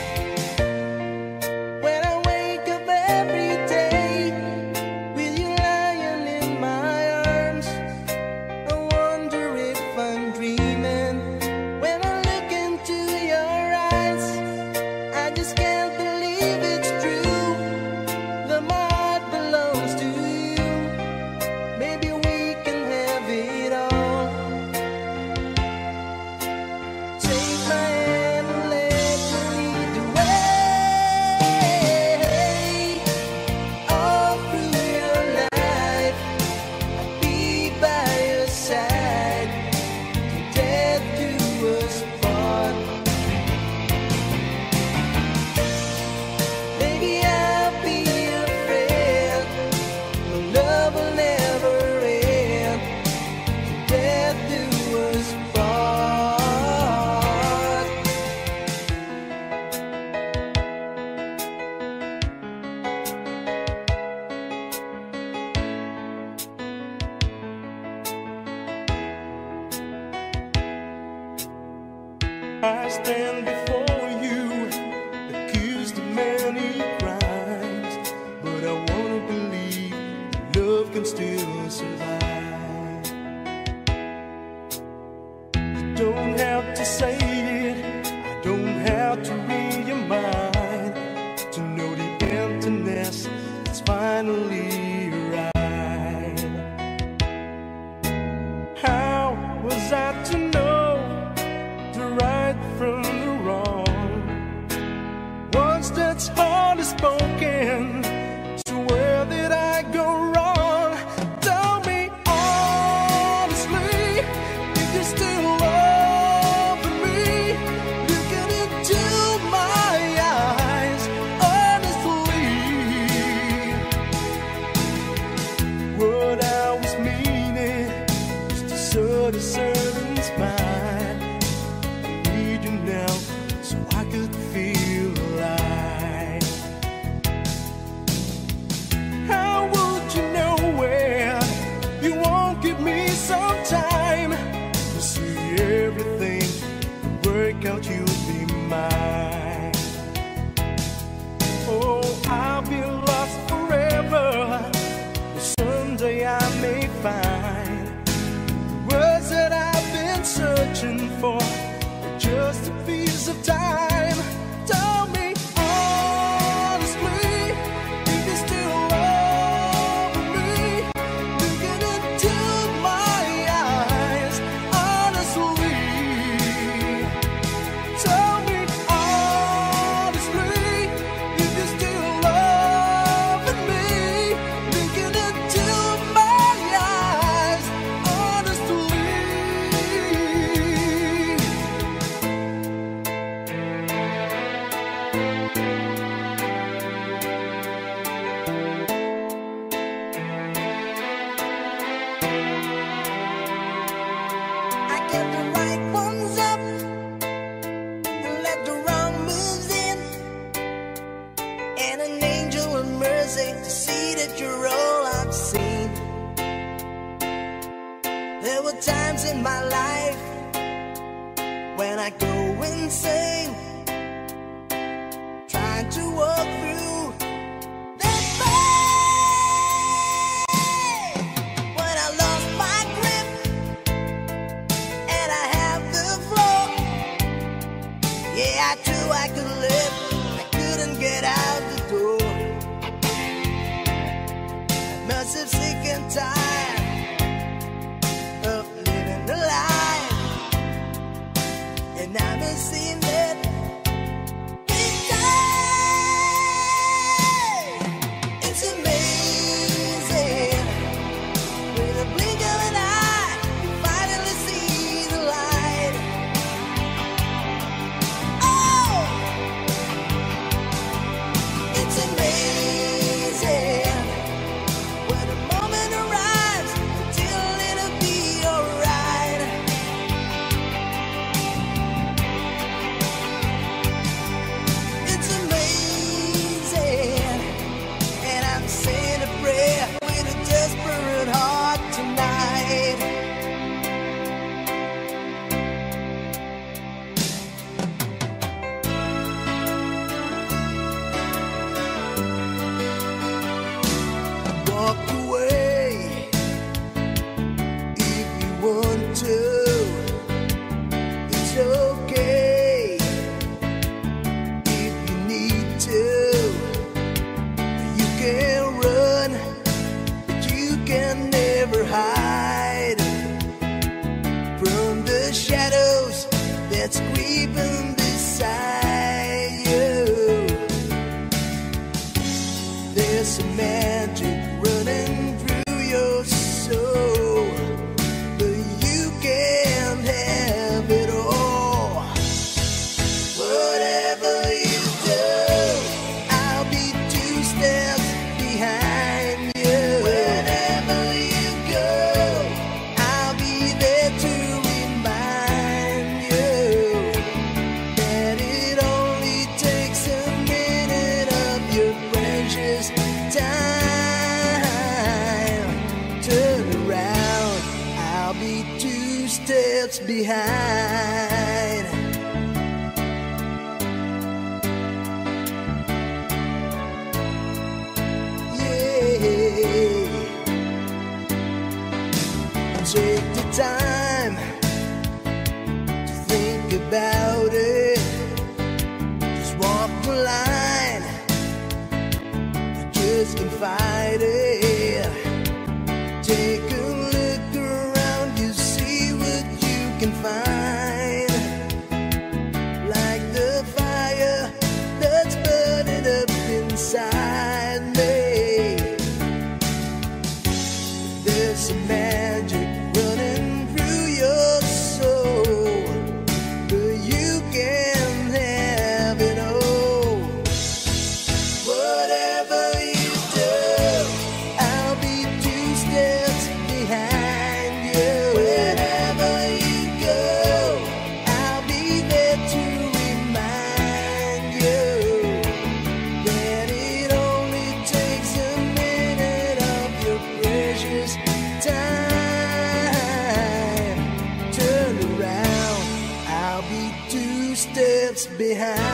When I wake up every day with you lying in my arms, I wonder if I'm dreaming. When I look into your eyes, I just can't believe it's true. That my heart belongs to you. Maybe we can have it all. Take my hand and let me lead the way. All through your life, I'll be by your side. Till death do us part. Maybe I'll be your friend, but love will never end. Till death do us part. I stand before you, accused of many crimes, but I wanna believe that love can still survive. You don't have to say it, I don't have to read your mind to know the emptiness that's finally arrived. How was I to know the right from the wrong? Words that's hardly spoken, so where did I go wrong? Tell me honestly, if you still love me, looking into my eyes honestly. What I was meaning was to sort a certain smile. I need you now so I could feel alive. How would you know when you won't give me some time to see everything work out? You'll be mine. Oh, I'll be lost forever, but someday I may find words that I've been searching for, just a piece of time. Tell me honestly, if you still love me, looking into my eyes honestly. Tell me honestly, if you still love me, looking into my eyes honestly. I get the right ones up and let the wrong moves in, and an angel of mercy to see that you're all I've seen. There were times in my life when I go insane, trying to walk through that pain. When I lost my grip and I have the floor, yeah, I knew I could live, I couldn't get out the door. There's some magic running through your soul, but you can't have it all. Whatever you do, I'll be two steps behind you. Wherever you go, I'll be there to remind you that it only takes a minute of your precious time. Turn around, I'll be two steps behind. Yeah. Take the time to think about it. Just walk the line, you just can't fight it. Take a look around, you see what you can find. Like the fire that's burning up inside me. There's some magic running through your soul, but you can't have it all. Whatever you do, I'll be two steps behind you. Wherever you go, I'll be there to remind you that it only takes a minute of your precious time. Turn around, I'll be two steps behind.